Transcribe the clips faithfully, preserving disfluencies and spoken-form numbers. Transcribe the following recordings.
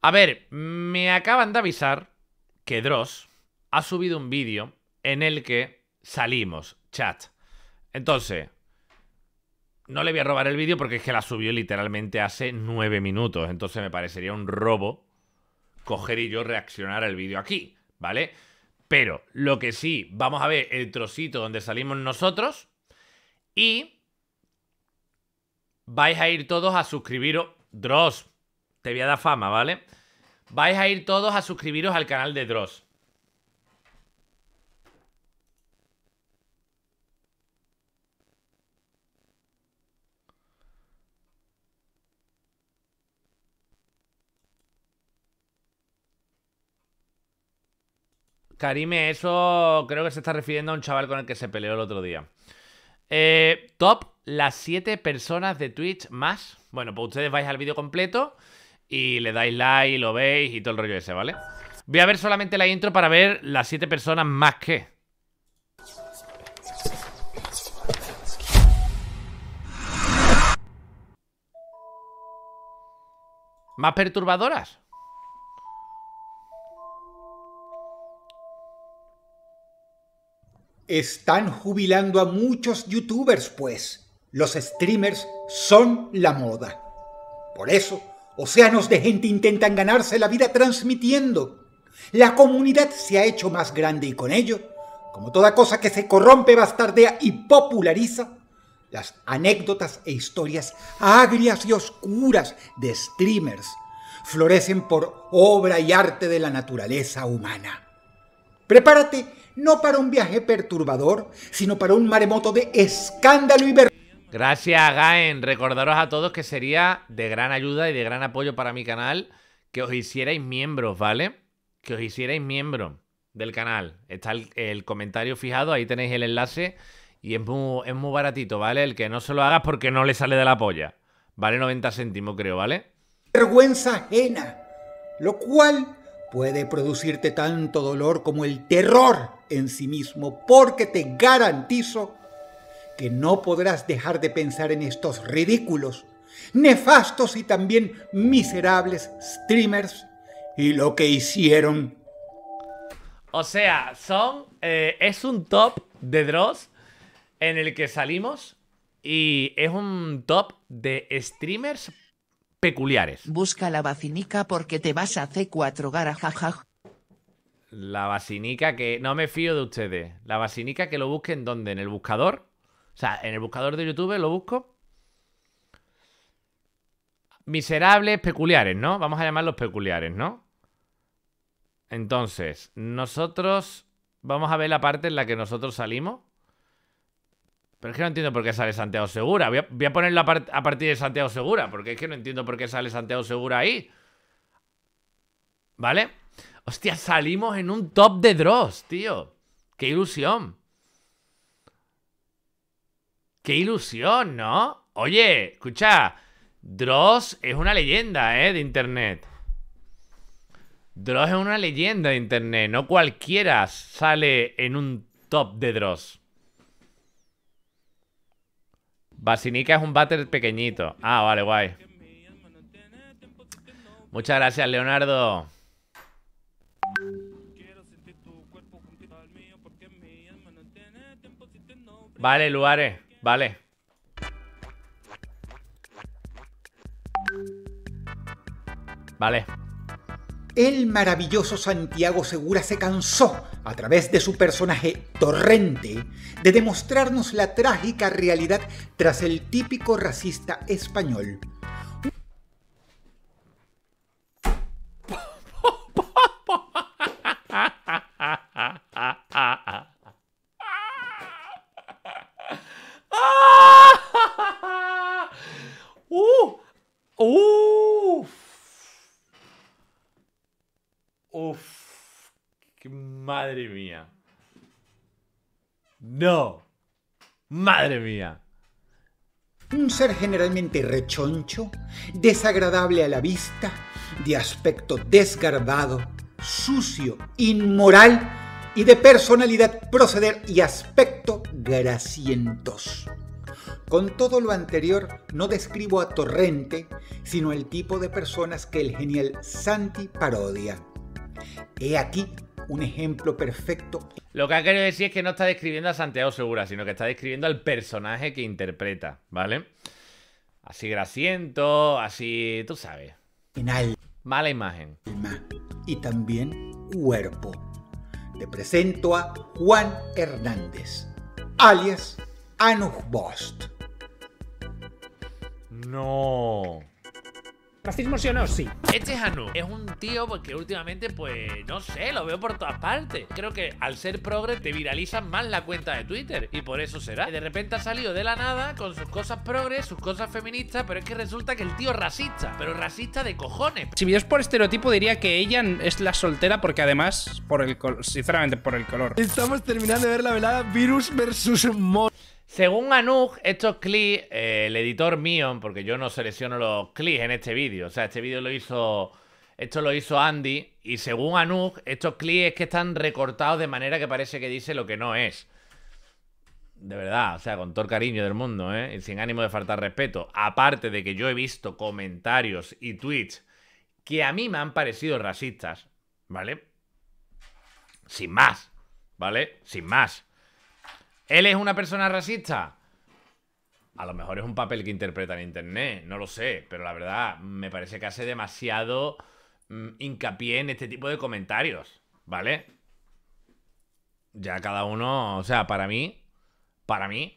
A ver, me acaban de avisar que Dross ha subido un vídeo en el que salimos, chat. Entonces, no le voy a robar el vídeo porque es que la subió literalmente hace nueve minutos. Entonces me parecería un robo coger y yo reaccionar al vídeo aquí, ¿vale? Pero lo que sí, vamos a ver el trocito donde salimos nosotros y vais a ir todos a suscribiros. Dross, te voy a dar fama, ¿vale? Vais a ir todos a suscribiros al canal de Dross. Karime, eso creo que se está refiriendo a un chaval con el que se peleó el otro día. Eh, top, las siete personas de Twitch más. Bueno, pues ustedes vais al vídeo completo y le dais like, lo veis y todo el rollo ese, ¿vale? Voy a ver solamente la intro para ver las siete personas más que. ¿Más perturbadoras? Están jubilando a muchos youtubers, pues. Los streamers son la moda. Por eso, océanos de gente intentan ganarse la vida transmitiendo. La comunidad se ha hecho más grande y con ello, como toda cosa que se corrompe, bastardea y populariza, las anécdotas e historias agrias y oscuras de streamers florecen por obra y arte de la naturaleza humana. Prepárate no para un viaje perturbador, sino para un maremoto de escándalo y vergüenza. Gracias, Gaen. Recordaros a todos que sería de gran ayuda y de gran apoyo para mi canal que os hicierais miembros, ¿vale? Que os hicierais miembros del canal. Está el, el comentario fijado, ahí tenéis el enlace y es muy, es muy baratito, ¿vale? El que no se lo hagas porque no le sale de la polla. Vale noventa céntimos, creo, ¿vale? Vergüenza ajena, lo cual puede producirte tanto dolor como el terror en sí mismo, porque te garantizo que no podrás dejar de pensar en estos ridículos, nefastos y también miserables streamers y lo que hicieron. O sea, son eh, es un top de Dross en el que salimos y es un top de streamers peculiares. Busca la vacinica porque te vas a C cuatro garajaja. La vacinica que... No me fío de ustedes. La vacinica que lo busquen ¿dónde? ¿En el buscador? O sea, en el buscador de YouTube lo busco. Miserables peculiares, ¿no? Vamos a llamarlos peculiares, ¿no? Entonces, nosotros... Vamos a ver la parte en la que nosotros salimos. Pero es que no entiendo por qué sale Santiago Segura. Voy a, voy a ponerlo a, part a partir de Santiago Segura, porque es que no entiendo por qué sale Santiago Segura ahí. ¿Vale? Hostia, salimos en un top de Dross, tío. ¡Qué ilusión! ¡Qué ilusión!, ¿no? Oye, escucha. Dross es una leyenda, ¿eh? De internet. Dross es una leyenda de internet. No cualquiera sale en un top de Dross. Basinica es un váter pequeñito. Ah, vale, guay. Muchas gracias, Leonardo. Vale, Luares, vale. Vale. El maravilloso Santiago Segura se cansó, a través de su personaje Torrente, de demostrarnos la trágica realidad tras el típico racista español. ¡Uh! ¡Uh! Uf, madre mía. No. Madre mía. Un ser generalmente rechoncho, desagradable a la vista, de aspecto desgarbado, sucio, inmoral y de personalidad, proceder y aspecto grasientos. Con todo lo anterior, no describo a Torrente, sino el tipo de personas que el genial Santi parodia. He aquí un ejemplo perfecto. Lo que ha querido decir es que no está describiendo a Santiago Segura, sino que está describiendo al personaje que interpreta, ¿vale? Así grasiento, así... tú sabes. En alma Mala imagen. y también cuerpo. Te presento a Juan Hernández, alias Anuj Bost. No... ¿Racismo sí o no? Sí. Este es Anu. Es un tío porque últimamente, pues, no sé, lo veo por todas partes. Creo que al ser progre te viralizan más la cuenta de Twitter. Y por eso será. Y de repente ha salido de la nada con sus cosas progres, sus cosas feministas. Pero es que resulta que el tío es racista. Pero racista de cojones. Si yo es por estereotipo diría que ella es la soltera porque además, por el sinceramente, por el color. Estamos terminando de ver la velada Virus versus Mono. Según Anuj, estos clips, eh, el editor mío, porque yo no selecciono los clips en este vídeo, o sea, este vídeo lo hizo, esto lo hizo Andy, y según Anuj, estos clips es que están recortados de manera que parece que dice lo que no es. De verdad, o sea, con todo el cariño del mundo, ¿eh? Y sin ánimo de faltar respeto. Aparte de que yo he visto comentarios y tweets que a mí me han parecido racistas, ¿vale? Sin más, ¿vale? Sin más. ¿Él es una persona racista? A lo mejor es un papel que interpreta en internet, no lo sé, pero la verdad me parece que hace demasiado mmm, hincapié en este tipo de comentarios, ¿vale? Ya cada uno, o sea, para mí, para mí,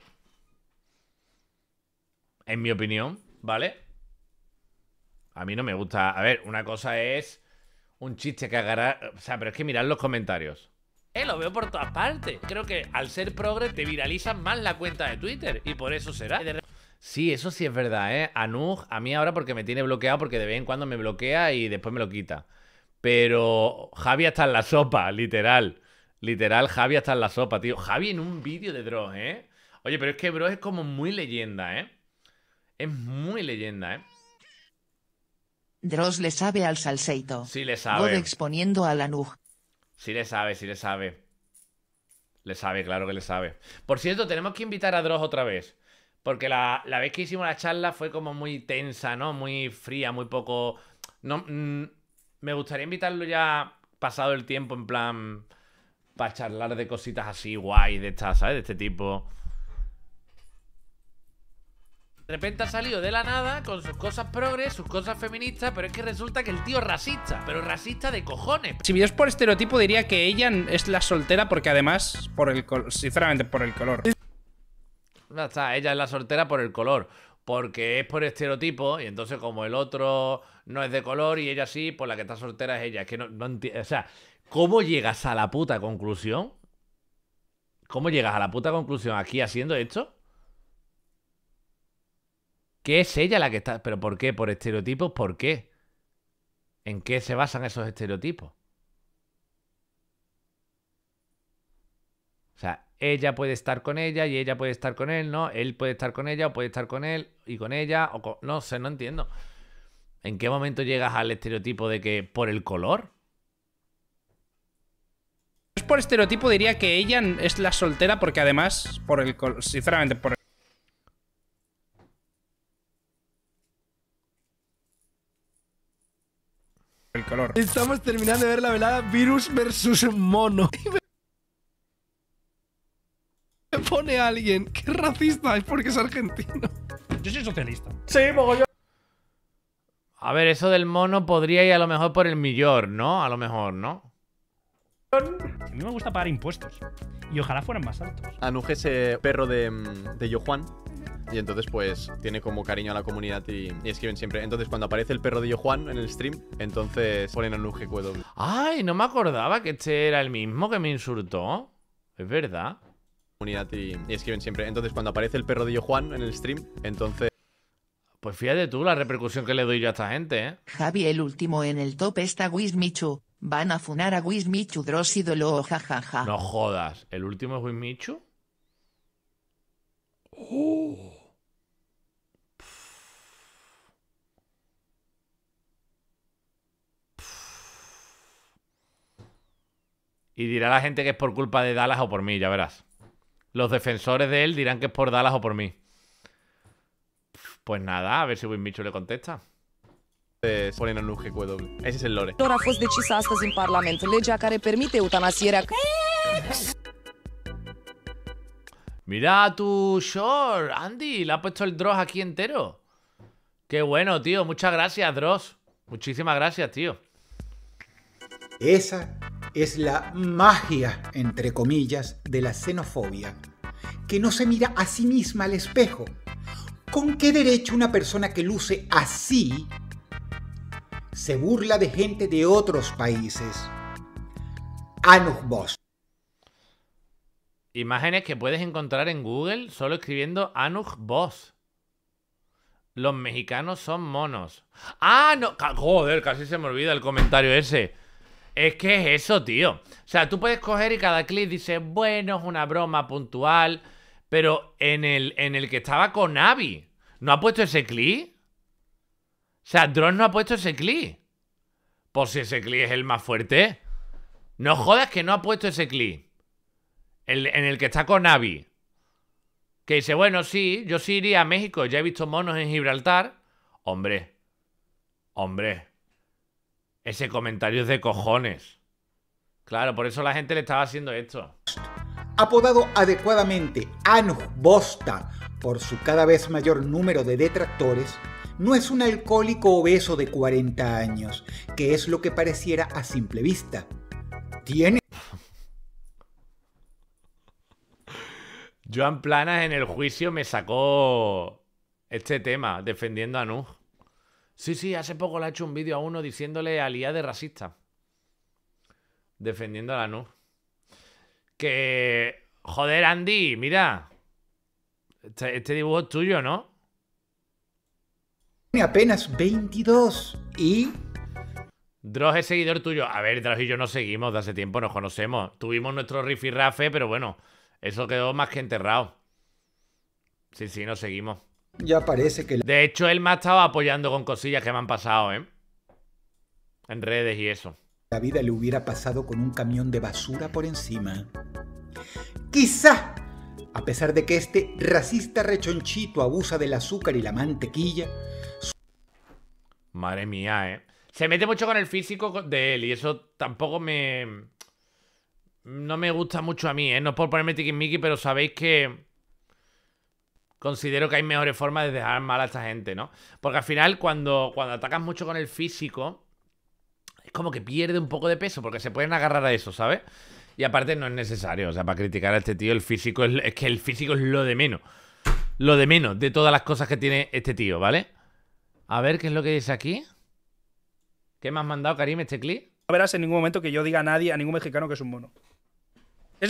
en mi opinión, ¿vale? A mí no me gusta. A ver, una cosa es un chiste que agarra, o sea, pero es que mirad los comentarios. Eh, lo veo por todas partes. Creo que al ser progre te viralizan más la cuenta de Twitter. Y por eso será. Sí, eso sí es verdad, ¿eh? Anuj, a mí ahora porque me tiene bloqueado, porque de vez en cuando me bloquea y después me lo quita. Pero Javi está en la sopa, literal. Literal, Javi está en la sopa, tío. Javi en un vídeo de Dross, ¿eh? Oye, pero es que Bro es como muy leyenda, ¿eh? Es muy leyenda, ¿eh? Dross le sabe al salseito. Sí le sabe. God exponiendo a la Anuj. Sí le sabe, sí le sabe. Le sabe, claro que le sabe. Por cierto, tenemos que invitar a Dross otra vez. Porque la, la vez que hicimos la charla fue como muy tensa, ¿no? Muy fría, muy poco... No, mm, me gustaría invitarlo ya pasado el tiempo, en plan... Para charlar de cositas así guay, de estas, ¿sabes? De este tipo... De repente ha salido de la nada con sus cosas progres, sus cosas feministas, pero es que resulta que el tío es racista, pero racista de cojones. Si yo es por estereotipo diría que ella es la soltera porque además, por el sinceramente, por el color. Ya está, ella es la soltera por el color, porque es por estereotipo, y entonces como el otro no es de color y ella sí, pues la que está soltera es ella. Es que no, no entiendo, o sea, ¿cómo llegas a la puta conclusión? ¿Cómo llegas a la puta conclusión aquí haciendo esto? ¿Qué es ella la que está? ¿Pero por qué? ¿Por estereotipos? ¿Por qué? ¿En qué se basan esos estereotipos? O sea, ella puede estar con ella y ella puede estar con él, ¿no? Él puede estar con ella o puede estar con él y con ella o con... No sé, no entiendo. ¿En qué momento llegas al estereotipo de que por el color? Es por estereotipo diría que ella es la soltera porque además, por el sinceramente, por el... el color. Estamos terminando de ver la velada Virus versus Mono. Y me pone alguien que es racista, es porque es argentino. Yo soy socialista. Sí, mogollón. A ver, eso del mono podría ir a lo mejor por el millor, ¿no? A lo mejor, ¿no? A mí me gusta pagar impuestos. Y ojalá fueran más altos. Anuj es eh, perro de, de Yojuan. Y entonces pues tiene como cariño a la comunidad y, y escriben siempre. Entonces cuando aparece el perro de Yojuan en el stream, entonces ponen Anuj G Q W. Ay, no me acordaba que este era el mismo que me insultó. Es verdad. Comunidad y, y escriben siempre. Entonces cuando aparece el perro de Yojuan en el stream, entonces... Pues fíjate tú la repercusión que le doy yo a esta gente, ¿eh? Javi el último en el top está Wismichu. Van a funar a Wismichu Dross ídolo jajaja. No jodas. ¿El último es Wismichu? Oh. Y dirá la gente que es por culpa de Dallas o por mí, ya verás. Los defensores de él dirán que es por Dallas o por mí. Pues nada, a ver si Wismichu le contesta. Entonces ponen un G Q W. Ese es el lore. A fost decisă astăzi în Parlament legea care permite eutanasierea. Mira tu short, Andy, le ha puesto el Dross aquí entero. Qué bueno, tío, muchas gracias, Dross. Muchísimas gracias, tío. Esa es la magia, entre comillas, de la xenofobia, que no se mira a sí misma al espejo. ¿Con qué derecho una persona que luce así se burla de gente de otros países? Anuj Boss. Imágenes que puedes encontrar en Google solo escribiendo Anuj Boss. Los mexicanos son monos. ¡Ah, no! Joder, casi se me olvida el comentario ese. Es que es eso, tío. O sea, tú puedes coger y cada clip dice, bueno, es una broma puntual. Pero en el, en el que estaba con Navi, ¿no ha puesto ese clip? O sea, Dross no ha puesto ese clip. Pues si ese clip es el más fuerte. No jodas que no ha puesto ese clip. El, en el que está con Navi. Que dice, bueno, sí, yo sí iría a México. Ya he visto monos en Gibraltar. Hombre. Hombre. Ese comentario es de cojones. Claro, por eso la gente le estaba haciendo esto. Apodado adecuadamente Anuj Bosta por su cada vez mayor número de detractores, no es un alcohólico obeso de cuarenta años, que es lo que pareciera a simple vista. Tiene... Joan Planas en el juicio me sacó este tema, defendiendo a Anuj. Sí, sí, hace poco le ha hecho un vídeo a uno diciéndole a Lía de racista. Defendiendo a Anuj. Que... Joder, Andy, mira. Este, este dibujo es tuyo, ¿no? Tiene apenas veintidós y... Dross es seguidor tuyo. A ver, Dross y yo nos seguimos de hace tiempo, nos conocemos. Tuvimos nuestro rifirrafe, pero bueno, eso quedó más que enterrado. Sí, sí, nos seguimos. Ya parece que... De hecho, él me ha estado apoyando con cosillas que me han pasado, ¿eh? En redes y eso. La vida le hubiera pasado con un camión de basura por encima. Quizá, a pesar de que este racista rechonchito abusa del azúcar y la mantequilla... Madre mía, ¿eh? Se mete mucho con el físico de él y eso tampoco me... No me gusta mucho a mí, ¿eh? No es por ponerme tiquismiqui, pero sabéis que... Considero que hay mejores formas de dejar mal a esta gente, ¿no? Porque al final, cuando, cuando atacas mucho con el físico, es como que pierde un poco de peso, porque se pueden agarrar a eso, ¿sabes? Y aparte no es necesario, o sea, para criticar a este tío, el físico es, es que el físico es lo de menos. Lo de menos de todas las cosas que tiene este tío, ¿vale? A ver, ¿qué es lo que dice aquí? ¿Qué me has mandado, Karim, este clip? No verás en ningún momento que yo diga a nadie, a ningún mexicano, que es un mono. Eso...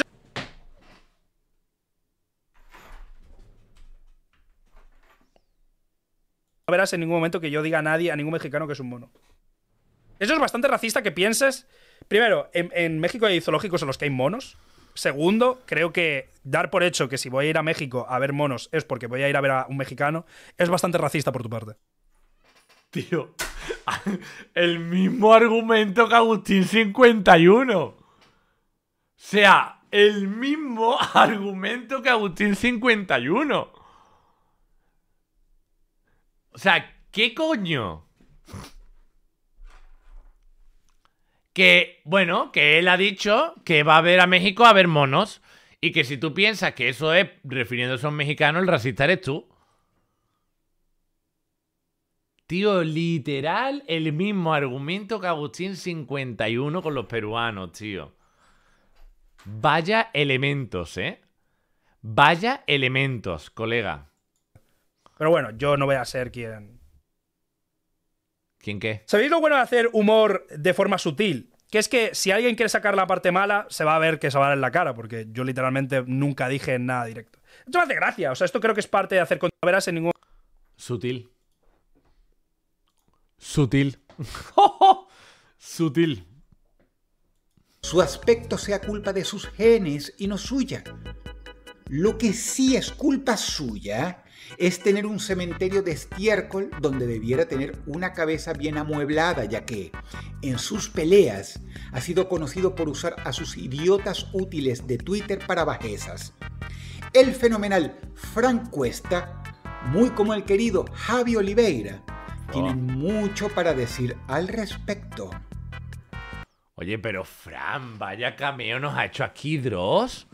No verás en ningún momento que yo diga a nadie, a ningún mexicano, que es un mono. Eso es bastante racista que pienses. Primero, en, en México hay zoológicos en los que hay monos. Segundo, creo que dar por hecho que si voy a ir a México a ver monos es porque voy a ir a ver a un mexicano es bastante racista por tu parte. Tío, el mismo argumento que Agustín cincuenta y uno. O sea, el mismo argumento que Agustín cincuenta y uno. O sea, ¿qué coño? Que, bueno, que él ha dicho que va a ver a México a ver monos. Y que si tú piensas que eso es refiriéndose a un mexicano, el racista eres tú. Tío, literal, el mismo argumento que Agustín cincuenta y uno con los peruanos, tío. Vaya elementos, ¿eh? Vaya elementos, colega. Pero bueno, yo no voy a ser quien... ¿Quién qué? ¿Sabéis lo bueno de hacer humor de forma sutil? Que es que si alguien quiere sacar la parte mala, se va a ver que se va a dar en la cara, porque yo literalmente nunca dije nada directo. Esto me hace gracia, o sea, esto creo que es parte de hacer controversias en ningún... Sutil. Sutil. Sutil. Su aspecto sea culpa de sus genes y no suya. Lo que sí es culpa suya es tener un cementerio de estiércol donde debiera tener una cabeza bien amueblada, ya que en sus peleas ha sido conocido por usar a sus idiotas útiles de Twitter para bajezas. El fenomenal Frank Cuesta muy como el querido Javi Oliveira, tienen mucho para decir al respecto. Oye, pero Fran, vaya cameo nos ha hecho aquí Dross.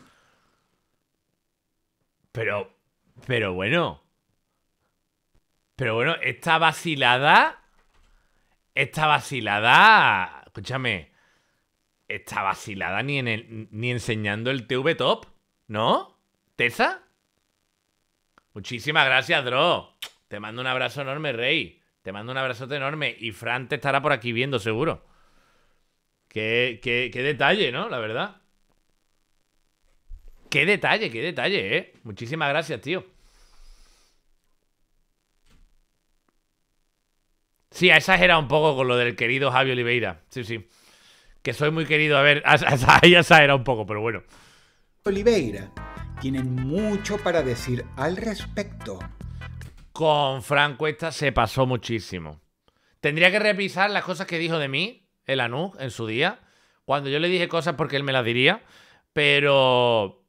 Pero, pero bueno. Pero bueno, esta vacilada... Esta vacilada... Escúchame. Esta vacilada ni, en el, ni enseñando el T V Top, ¿no? ¿Tesa? Muchísimas gracias, Dross. Te mando un abrazo enorme, Rey. Te mando un abrazote enorme. Y Fran te estará por aquí viendo, seguro. Qué, qué, qué detalle, ¿no? La verdad. Qué detalle, qué detalle, ¿eh? Muchísimas gracias, tío. Sí, ha exagerado un poco con lo del querido Javi Oliveira. Sí, sí. Que soy muy querido. A ver, ahí ha exagerado un poco, pero bueno. Oliveira tienen mucho para decir al respecto. Con Fran Cuesta se pasó muchísimo. Tendría que revisar las cosas que dijo de mí, el Anuj, en su día. Cuando yo le dije cosas porque él me las diría. Pero...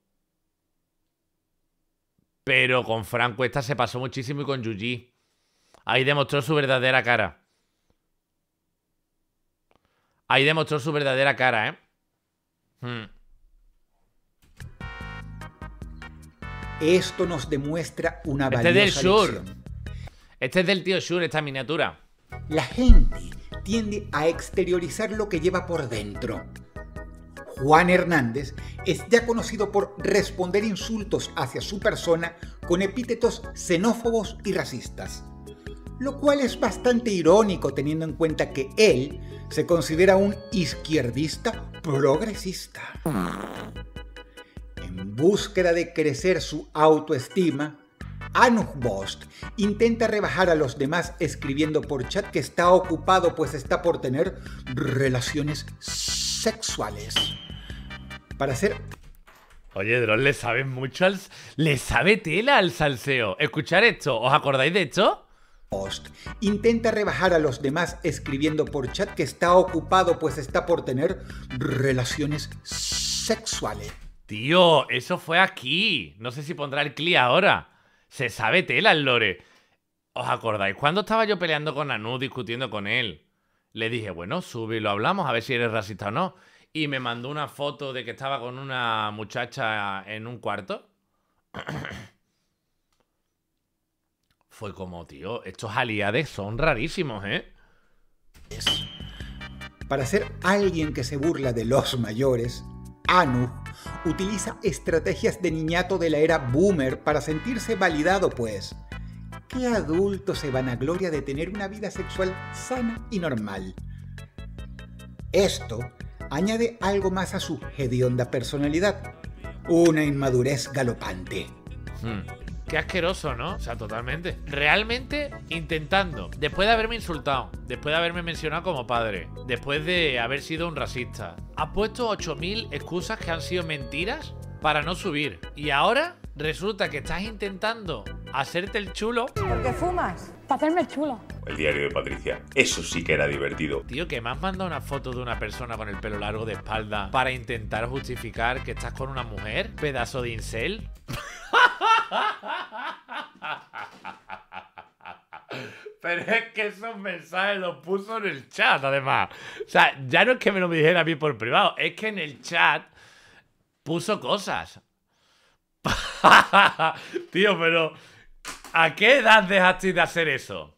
Pero con Fran Cuesta se pasó muchísimo y con Yuji. Ahí demostró su verdadera cara. Ahí demostró su verdadera cara, ¿eh? Hmm. Esto nos demuestra una Este valiosa es del Sur. lección. Este es del tío Sur, esta miniatura. La gente tiende a exteriorizar lo que lleva por dentro. Juan Hernández es ya conocido por responder insultos hacia su persona con epítetos xenófobos y racistas, lo cual es bastante irónico teniendo en cuenta que él se considera un izquierdista progresista. En búsqueda de crecer su autoestima, Anuj Bost intenta rebajar a los demás escribiendo por chat que está ocupado pues está por tener relaciones sexuales. Para hacer... Oye, Dross, le sabe mucho al... Le sabe tela al salseo. Escuchar esto, ¿os acordáis de esto? Bost intenta rebajar a los demás escribiendo por chat que está ocupado pues está por tener relaciones sexuales. Tío, eso fue aquí. No sé si pondrá el cli ahora. Se sabe tela el lore. ¿Os acordáis? Cuando estaba yo peleando con Anu, discutiendo con él, le dije, bueno, sube y lo hablamos, a ver si eres racista o no. Y me mandó una foto de que estaba con una muchacha en un cuarto. Fue como, tío, estos aliades son rarísimos, ¿eh? Para ser alguien que se burla de los mayores, Anuj utiliza estrategias de niñato de la era boomer para sentirse validado, pues. ¿Qué adulto se vanagloria de tener una vida sexual sana y normal? Esto añade algo más a su hedionda personalidad, una inmadurez galopante. Hmm. Qué asqueroso, ¿no? O sea, totalmente. Realmente intentando, después de haberme insultado, después de haberme mencionado como padre, después de haber sido un racista, has puesto ocho mil excusas que han sido mentiras para no subir. Y ahora resulta que estás intentando hacerte el chulo. ¿Por qué fumas? Para hacerme el chulo. El diario de Patricia. Eso sí que era divertido. Tío, que me has mandado una foto de una persona con el pelo largo de espalda para intentar justificar que estás con una mujer, pedazo de incel. Pero es que esos mensajes los puso en el chat, además. O sea, ya no es que me lo dijera a mí por privado, es que en el chat puso cosas. Tío, pero ¿a qué edad dejaste de hacer eso?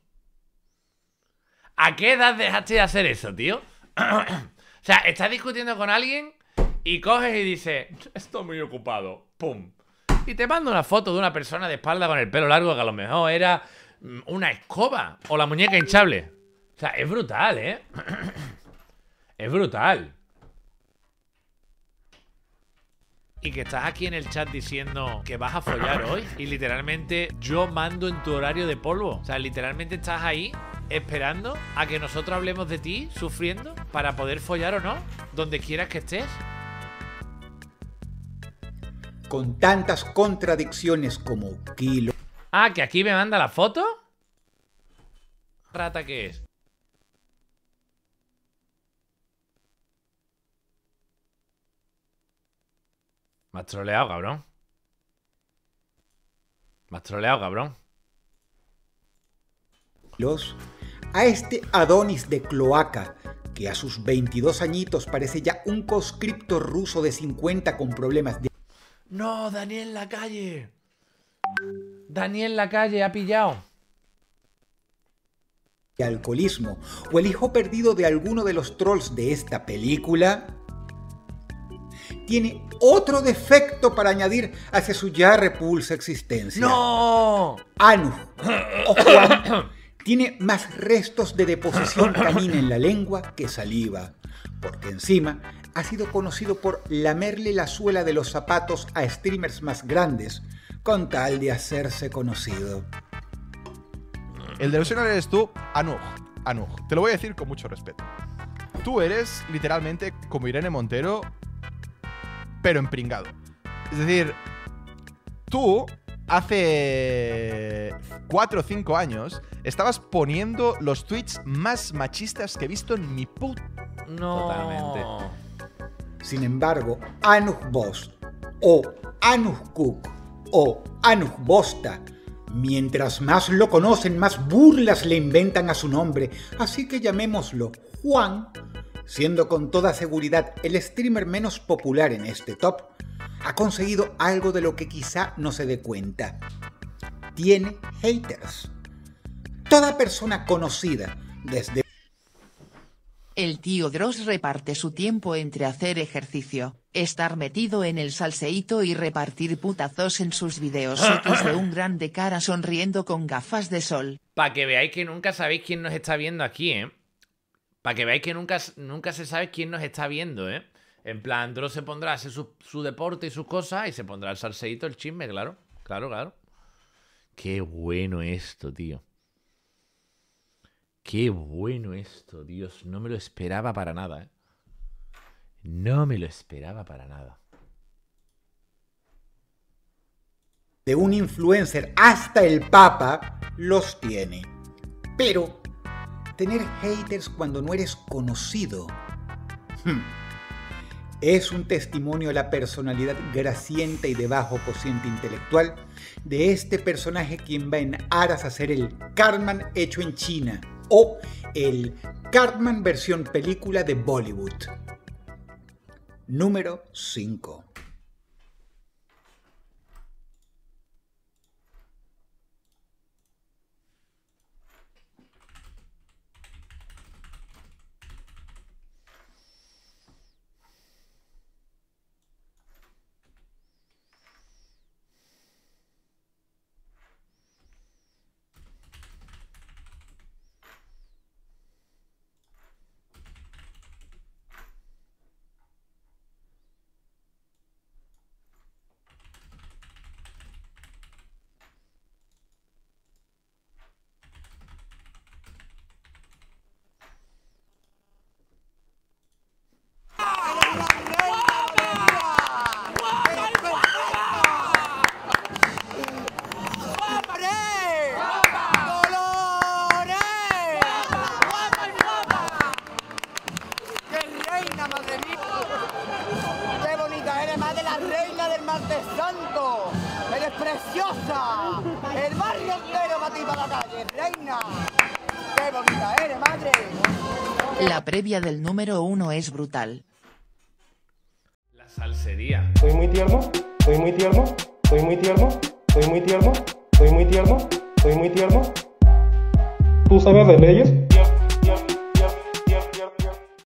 ¿A qué edad dejaste de hacer eso, tío? O sea, estás discutiendo con alguien y coges y dices, estoy muy ocupado. Pum. Y te mando una foto de una persona de espalda con el pelo largo que a lo mejor era una escoba o la muñeca hinchable. O sea, es brutal, ¿eh? Es brutal. Y que estás aquí en el chat diciendo que vas a follar hoy y literalmente yo mando en tu horario de polvo. O sea, literalmente estás ahí esperando a que nosotros hablemos de ti, sufriendo, para poder follar o no, donde quieras que estés. Con tantas contradicciones como kilo. Ah, que aquí me manda la foto. ¿Rata qué es? Me has troleado, cabrón. Me has troleado, cabrón. a este Adonis de cloaca, que a sus veintidós añitos parece ya un conscripto ruso de cincuenta con problemas de... No, Daniel Lacalle. Daniel Lacalle ha pillado. de alcoholismo, o el hijo perdido de alguno de los trolls de esta película, tiene otro defecto para añadir hacia su ya repulsa existencia. ¡No! Anu, o Juan, tiene más restos de deposición canina en la lengua que saliva, porque encima ha sido conocido por lamerle la suela de los zapatos a streamers más grandes, con tal de hacerse conocido. El delusional eres tú, Anuj. Anuj. Te lo voy a decir con mucho respeto. Tú eres literalmente como Irene Montero, pero empringado. Es decir, tú hace cuatro o cinco años estabas poniendo los tweets más machistas que he visto en mi puta. No. Totalmente. Sin embargo, Anuj Bost, o Anuj Cook, o Anuj Bosta, mientras más lo conocen, más burlas le inventan a su nombre, así que llamémoslo Juan, siendo con toda seguridad el streamer menos popular en este top, ha conseguido algo de lo que quizá no se dé cuenta. Tiene haters. Toda persona conocida, desde... El tío Dross reparte su tiempo entre hacer ejercicio, estar metido en el salseíto y repartir putazos en sus videos X de un grande cara sonriendo con gafas de sol. Para que veáis que nunca sabéis quién nos está viendo aquí, ¿eh? Para que veáis que nunca, nunca se sabe quién nos está viendo, ¿eh? En plan, Dross se pondrá a hacer su, su deporte y sus cosas y se pondrá el salseíto, el chisme, claro. Claro, claro. Qué bueno esto, tío. Qué bueno esto, Dios. No me lo esperaba para nada, ¿eh? No me lo esperaba para nada. de un influencer hasta el Papa los tiene. Pero tener haters cuando no eres conocido hmm, es un testimonio a la personalidad grasienta y de bajo cociente intelectual de este personaje, quien va en aras a ser el Cartman hecho en China o el Cartman versión película de Bollywood. Número cinco. La previa del número uno es brutal. La salsería. Soy muy tierno, soy muy tierno, soy muy tierno, soy muy tierno, soy muy tierno, soy muy tierno. ¿Tú sabes de leyes?